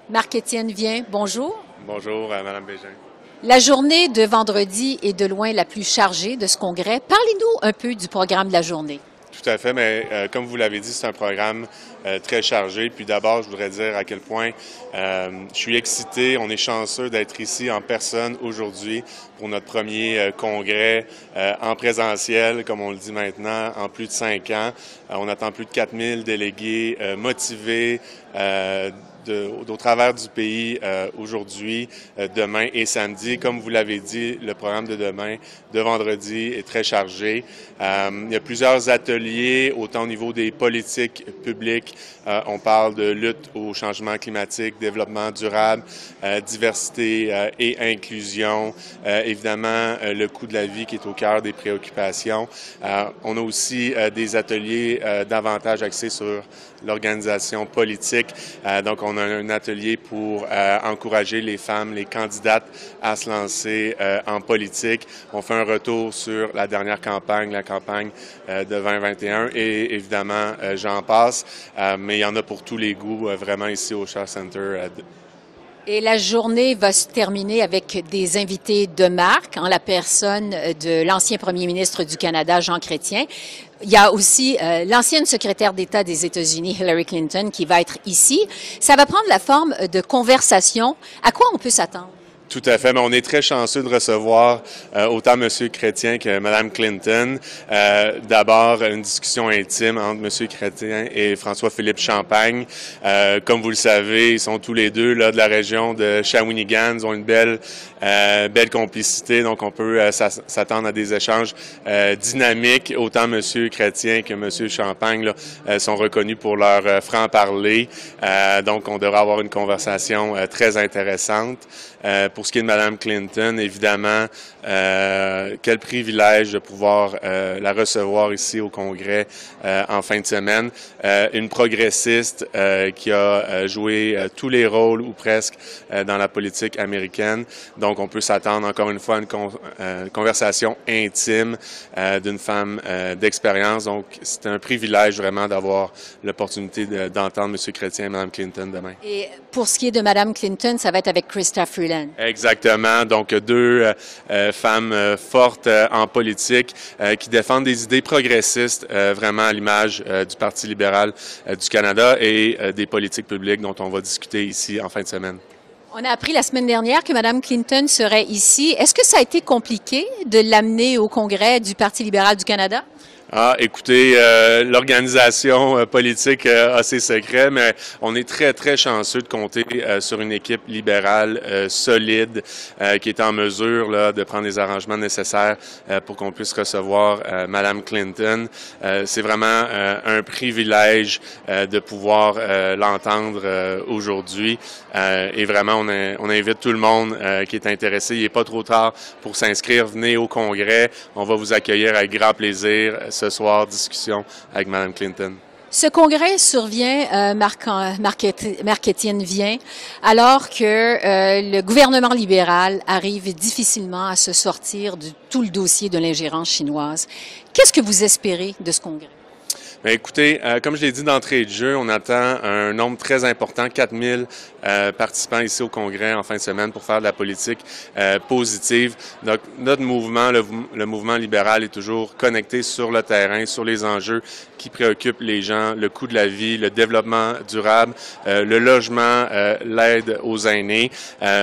Marc-Étienne Vien, bonjour. Bonjour, Mme Bégin. La journée de vendredi est de loin la plus chargée de ce congrès. Parlez-nous un peu du programme de la journée. Tout à fait, mais comme vous l'avez dit, c'est un programme très chargé. Puis d'abord, je voudrais dire à quel point je suis excité, on est chanceux d'être ici en personne aujourd'hui pour notre premier congrès en présentiel, comme on le dit maintenant, en plus de 5 ans. On attend plus de 4000 délégués motivés, au travers du pays aujourd'hui, demain et samedi. Comme vous l'avez dit, le programme de demain, de vendredi, est très chargé. Il y a plusieurs ateliers, autant au niveau des politiques publiques. On parle de lutte au changement climatique, développement durable, diversité et inclusion. Évidemment, le coût de la vie qui est au cœur des préoccupations. On a aussi des ateliers davantage axés sur l'organisation politique. Donc, on a un atelier pour encourager les femmes, les candidates à se lancer en politique. On fait un retour sur la dernière campagne, la campagne de 2021 et évidemment, j'en passe. Mais il y en a pour tous les goûts, vraiment ici au Shaw Center. Et la journée va se terminer avec des invités de marque, en la personne de l'ancien premier ministre du Canada, Jean Chrétien. Il y a aussi l'ancienne secrétaire d'État des États-Unis, Hillary Clinton, qui va être ici. Ça va prendre la forme de conversation. À quoi on peut s'attendre? Tout à fait, mais on est très chanceux de recevoir autant M. Chrétien que Mme Clinton. D'abord, une discussion intime entre M. Chrétien et François-Philippe Champagne. Comme vous le savez, ils sont tous les deux là de la région de Shawinigan. Ils ont une belle complicité, donc on peut s'attendre à des échanges dynamiques. Autant M. Chrétien que M. Champagne là, sont reconnus pour leur franc-parler. Donc, on devrait avoir une conversation très intéressante. Pour ce qui est de Mme Clinton, évidemment, quel privilège de pouvoir la recevoir ici au Congrès en fin de semaine. Une progressiste qui a joué tous les rôles ou presque dans la politique américaine. Donc, on peut s'attendre encore une fois à une conversation intime d'une femme d'expérience. Donc, c'est un privilège vraiment d'avoir l'opportunité d'entendre M. Chrétien et Mme Clinton demain. Et pour ce qui est de Mme Clinton, ça va être avec Chrystia Freeland. Exactement. Donc, deux femmes fortes en politique qui défendent des idées progressistes, vraiment à l'image du Parti libéral du Canada et des politiques publiques dont on va discuter ici en fin de semaine. On a appris la semaine dernière que Mme Clinton serait ici. Est-ce que ça a été compliqué de l'amener au Congrès du Parti libéral du Canada? Ah, écoutez, l'organisation politique a ses secrets, mais on est très, très chanceux de compter sur une équipe libérale solide qui est en mesure là, de prendre les arrangements nécessaires pour qu'on puisse recevoir Mme Clinton. C'est vraiment un privilège de pouvoir l'entendre aujourd'hui. Et vraiment, on invite tout le monde qui est intéressé. Il n'est pas trop tard pour s'inscrire. Venez au Congrès. On va vous accueillir avec grand plaisir. Ce soir, discussion avec Mme Clinton. Ce congrès survient, Marc-Étienne Vien, alors que le gouvernement libéral arrive difficilement à se sortir de tout le dossier de l'ingérence chinoise. Qu'est-ce que vous espérez de ce congrès? Bien, écoutez, comme je l'ai dit d'entrée de jeu, on attend un nombre très important, 4000 participants ici au Congrès en fin de semaine pour faire de la politique positive. Donc, notre mouvement, le mouvement libéral, est toujours connecté sur le terrain, sur les enjeux qui préoccupent les gens, le coût de la vie, le développement durable, le logement, l'aide aux aînés.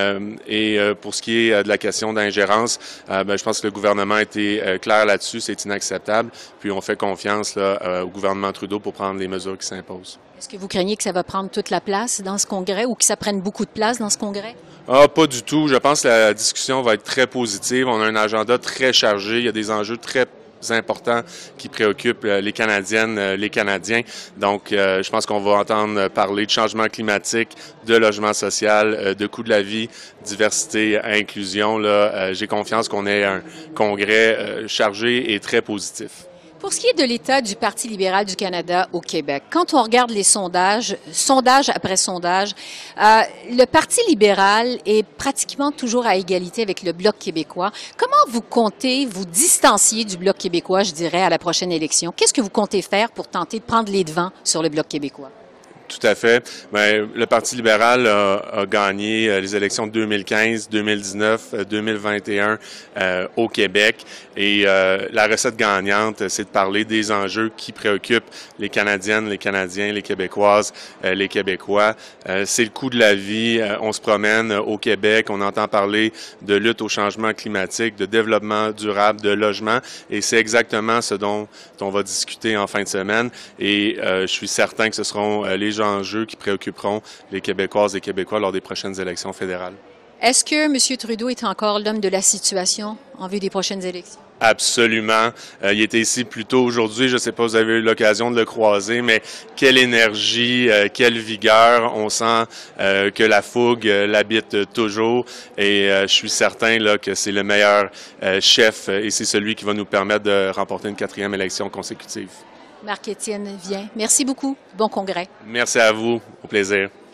Et pour ce qui est de la question d'ingérence, je pense que le gouvernement a été clair là-dessus, c'est inacceptable. Puis on fait confiance là, au gouvernement Trudeau pour prendre les mesures qui s'imposent. Est-ce que vous craignez que ça va prendre toute la place dans ce congrès ou que ça prenne beaucoup de place dans ce congrès? Ah, pas du tout. Je pense que la discussion va être très positive. On a un agenda très chargé. Il y a des enjeux très importants qui préoccupent les Canadiennes, les Canadiens. Donc, je pense qu'on va entendre parler de changement climatique, de logement social, de coût de la vie, diversité, inclusion. Là, j'ai confiance qu'on ait un congrès chargé et très positif. Pour ce qui est de l'état du Parti libéral du Canada au Québec, quand on regarde les sondages, sondage après sondage, le Parti libéral est pratiquement toujours à égalité avec le Bloc québécois. Comment vous comptez vous distancier du Bloc québécois, je dirais, à la prochaine élection? Qu'est-ce que vous comptez faire pour tenter de prendre les devants sur le Bloc québécois? Tout à fait. Bien, le Parti libéral a gagné les élections 2015, 2019, 2021 au Québec. Et la recette gagnante, c'est de parler des enjeux qui préoccupent les Canadiennes, les Canadiens, les Québécoises, les Québécois. C'est le coût de la vie. On se promène au Québec, on entend parler de lutte au changement climatique, de développement durable, de logement. Et c'est exactement ce dont on va discuter en fin de semaine. Et je suis certain que ce seront les enjeux qui préoccuperont les Québécoises et Québécois lors des prochaines élections fédérales. Est-ce que M. Trudeau est encore l'homme de la situation en vue des prochaines élections? Absolument. Il était ici plus tôt aujourd'hui. Je ne sais pas si vous avez eu l'occasion de le croiser, mais quelle énergie, quelle vigueur. On sent que la fougue l'habite toujours. Et je suis certain là, que c'est le meilleur chef et c'est celui qui va nous permettre de remporter une 4e élection consécutive. Marc-Étienne Vien, merci beaucoup. Bon congrès. Merci à vous. Au plaisir.